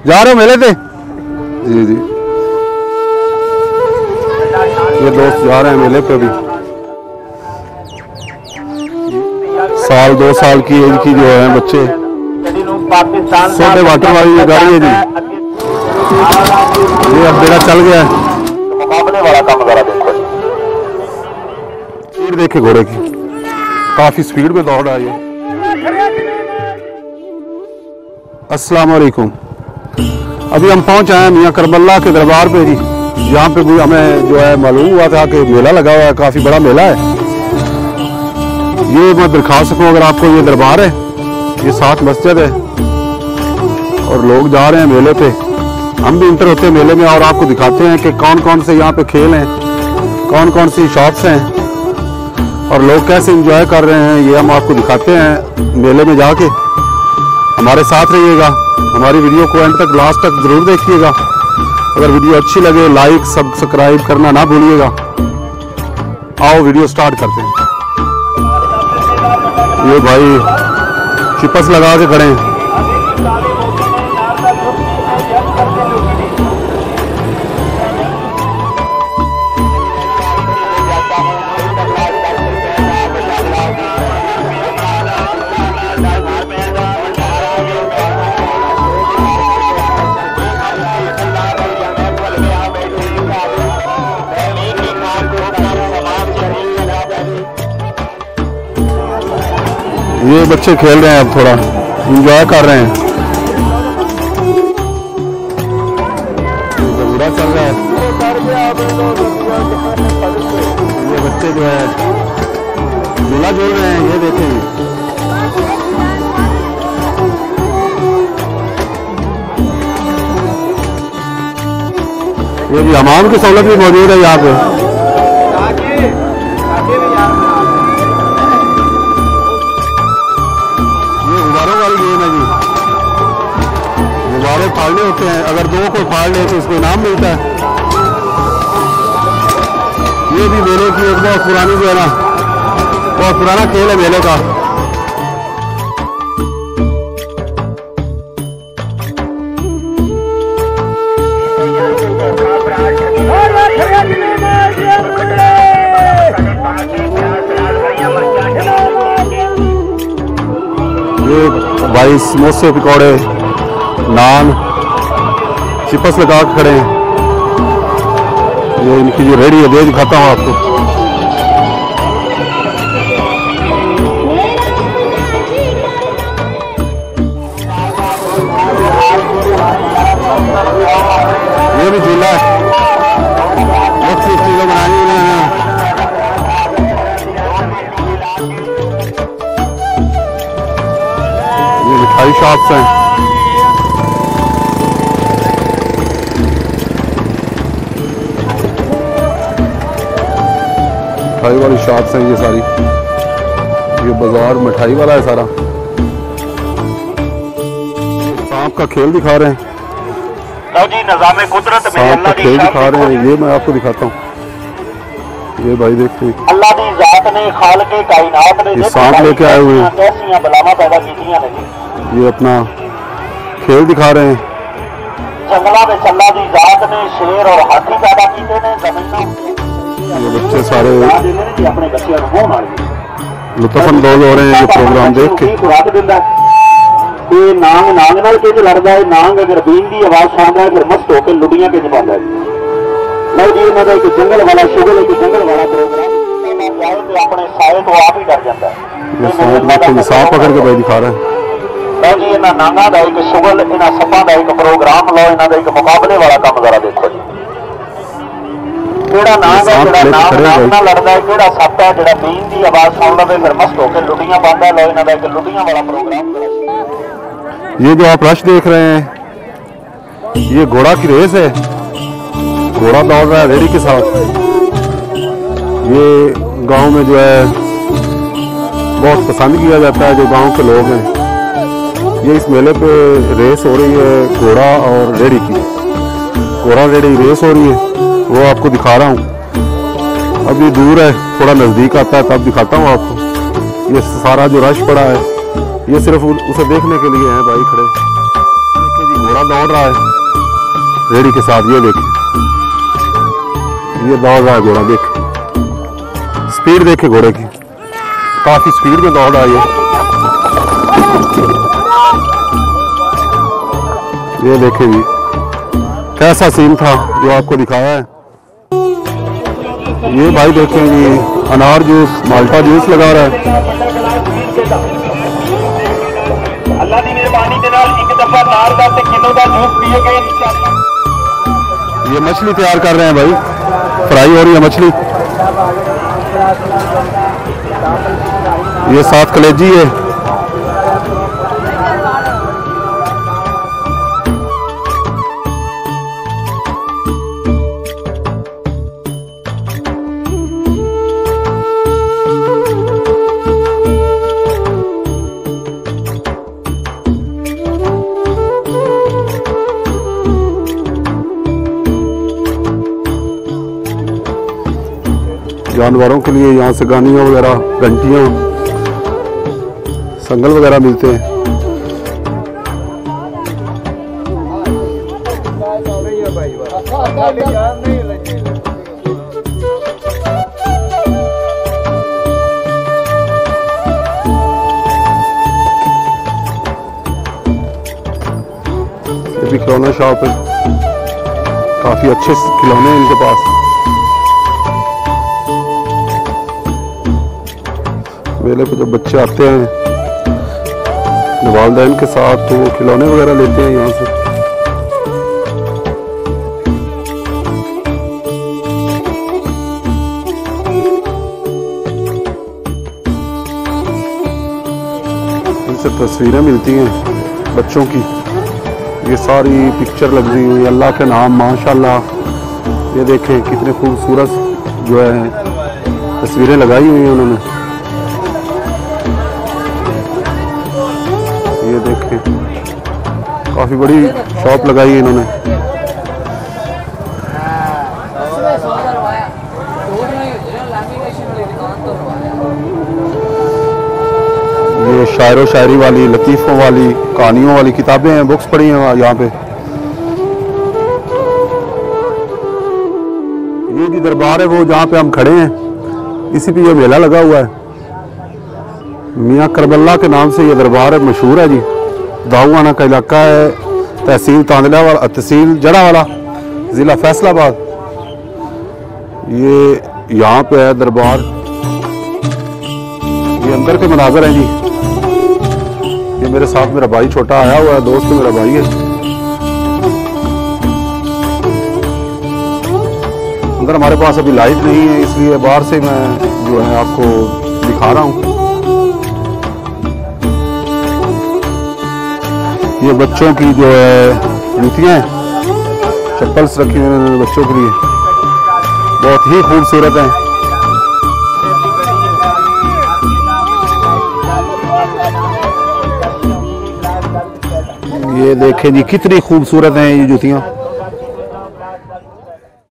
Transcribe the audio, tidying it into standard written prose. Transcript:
जा रहे हो मेले पे? जी जी, ये दोस्त जा रहे हैं मेले पे। भी साल 2 साल की एज की जो है बच्चे, छोटे वाटर वाली ये गाड़ी है जी, ये अब बेड़ा चल गया है। मुकाबले वाला काम जरा देखो, स्पीड देखे घोड़े की, काफी स्पीड में दौड़ रहा है। अस्सलाम वालेकुम। अभी हम पहुंच आए हैं मियां करबला के दरबार पे जी। यहाँ पे भी हमें जो है मालूम हुआ था कि मेला लगा हुआ है, काफी बड़ा मेला है। ये मैं दिखा सकूं अगर आपको, ये दरबार है, ये साथ मस्जिद है और लोग जा रहे हैं मेले पे। हम भी इंटर होते हैं मेले में और आपको दिखाते हैं कि कौन कौन से यहाँ पे खेल हैं, कौन कौन सी शॉप्स हैं और लोग कैसे एंजॉय कर रहे हैं, ये हम आपको दिखाते हैं मेले में जाके। हमारे साथ रहिएगा, हमारी वीडियो को एंड तक, लास्ट तक जरूर देखिएगा। अगर वीडियो अच्छी लगे लाइक सब्सक्राइब करना ना भूलिएगा। आओ वीडियो स्टार्ट करते हैं। ये भाई चिपस लगा के खड़े हैं। ये बच्चे खेल रहे हैं, अब थोड़ा एंजॉय कर रहे हैं। बुरा चल रहा है, ये बच्चे जो है झूला झूल रहे हैं, ये देखें। ये भी हमाम की सहूलत भी मौजूद है यहाँ पे। गुब्बारे फाड़ने होते हैं, अगर 2 को फाड़ ले तो उसको इनाम मिलता है। ये भी मेले की एक बहुत पुरानी जो है ना, बहुत पुराना खेल है मेले का। ये भाई समोसे पकौड़े नान चिपस लगा के खड़े हैं। ये इनकी जो रेडी है वो दिखाता हूँ आपको। ये भी झूला है, मुख्तलिफ चीजें बनाई हुई हैं। ये मिठाई शॉप्स हैं। मिठाई वाली शॉप्स हैं ये सारी। ये बाजार मिठाई वाला है सारा। सांप का खेल दिखा रहे हैं, जी निज़ामे कुदरत में सांप का खेल दिखा रहे हैं। ये मैं आपको दिखाता हूँ, ये भाई देखते हैं, अल्लाह दी जात ने खालके कायनात ने ये सांप लेके आए हुए हैं, कैसी बलावा पैदा कीतियां ने। ये अपना खेल दिखा रहे हैं। जंगलों में अल्लाह दी जात ने शेर और हाथी पैदा कीते ने। जमीनों ये बच्चे सारे अपने बच्चों को हो मारे लुत्फअंदोज हो रहे हैं ये प्रोग्राम देख के। खुराक दिंदा ये नांग नांग नाल किंज लड़दा है। नांग अगर बीन की आवाज सुनदा है फिर मस्त होकर लुड़ियां किंज पांदा है। लो जी इन्हां दा एक जंगल वाला शुगर, एक जंगल वाला प्रोग्राम जाए तो अपने साए तो आप ही डर जाता है। ये सांप देखो, सांप पकड़ के भाई दिखा रहा है। लो जी इन्हां नांगा दा एक शुगर, इन्हां सप्पां दा एक प्रोग्राम, लो इन्हां दा एक मुकाबले वाला काम जरा देखो जी। केड़ा नांग है जेड़ा नांग नाल लड़दा है, केड़ा सप्प है जेड़ा बीन की आवाज सुन लवे फिर मस्त होकर लुड़ियां पांदा है। लो इन्हां दा एक लुड़ियां वाला प्रोग्राम। ये जो आप रश देख रहे हैं, ये घोड़ा की रेस है। घोड़ा दौड़ रहा है रेडी के साथ। ये गांव में जो है बहुत पसंद किया जाता है, जो गांव के लोग हैं। ये इस मेले पे रेस हो रही है घोड़ा और रेडी की। घोड़ा रेडी रेस हो रही है, वो आपको दिखा रहा हूँ। अभी दूर है, थोड़ा नज़दीक आता है तब दिखाता हूँ आपको। ये सारा जो रश पड़ा है ये सिर्फ उसे देखने के लिए है भाई खड़े। देखिए जी घोड़ा दौड़ रहा है रेडी के साथ। ये देखें, ये दौड़ रहा है घोड़ा, देखें स्पीड देखे घोड़े की, काफी स्पीड में दौड़ रहा है ये देखें जी कैसा सीन था जो आपको दिखाया है। ये भाई देखें जी अनार जूस, माल्टा जूस लगा रहा है। अल्लाह की मेहरबानी के नाल एक दफा नार दा ते किलो दा जूस पियोगे इंशाअल्लाह। ये मछली तैयार कर रहे हैं भाई, फ्राई हो रही है मछली। ये साथ कलेजी है। जानवरों के लिए यहाँ से गानियाँ वगैरह, घंटियाँ, संगल वगैरह मिलते हैं। ये भी खिलौना शॉप है, काफी अच्छे खिलौने हैं इनके पास। मेले पे जब बच्चे आते हैं वालिदैन के साथ तो वो खिलौने वगैरह लेते हैं यहाँ से। इनसे तस्वीरें मिलती हैं बच्चों की, ये सारी पिक्चर लगी हुई अल्लाह के नाम माशाल्लाह। ये देखें कितने खूबसूरत जो है तस्वीरें लगाई हुई हैं उन्होंने। ये देखें काफी बड़ी शॉप लगाई है इन्होंने। ये शायरो शायरी वाली, लतीफ़ों वाली, कहानियों वाली किताबें हैं, बुक्स पढ़ी हैं यहाँ पे। ये भी दरबार है वो जहाँ पे हम खड़े हैं, इसी पे ये मेला लगा हुआ है। मियाँ करबला के नाम से ये दरबार है, मशहूर है जी। दाऊआना का इलाका है, तहसील तांदला वाला, तहसील जड़ावाला, ज़िला फैसलाबाद। ये यहाँ पे है दरबार। ये अंदर के मनाज़र हैं जी। ये मेरे साथ मेरा भाई छोटा आया हुआ है, दोस्त मेरा भाई है। अंदर हमारे पास अभी लाइट नहीं है, इसलिए बाहर से मैं जो है आपको दिखा रहा हूँ। ये बच्चों की जो है जूतियाँ हैं, चप्पल्स रखी हुई हैं बच्चों के लिए, बहुत ही खूबसूरत हैं। ये देखें जी कितनी खूबसूरत हैं ये जूतियाँ।